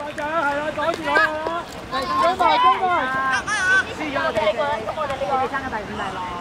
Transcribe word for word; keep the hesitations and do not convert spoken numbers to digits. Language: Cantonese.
獎係啦，阻住佢啦，追埋追埋，輸咗我哋，我哋呢個參加第五第六。